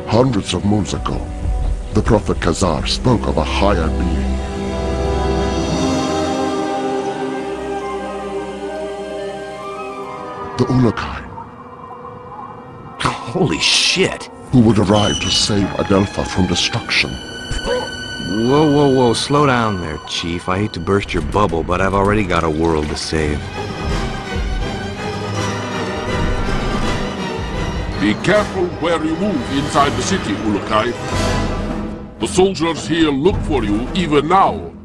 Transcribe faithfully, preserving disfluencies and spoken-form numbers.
Hundreds of moons ago, the Prophet Khazar spoke of a higher being. The Uruk-hai. Holy shit! Who would arrive to save Adelpha from destruction. Whoa, whoa, whoa, slow down there, Chief. I hate to burst your bubble, but I've already got a world to save. Be careful where you move inside the city, Uruk-hai. The soldiers here look for you even now.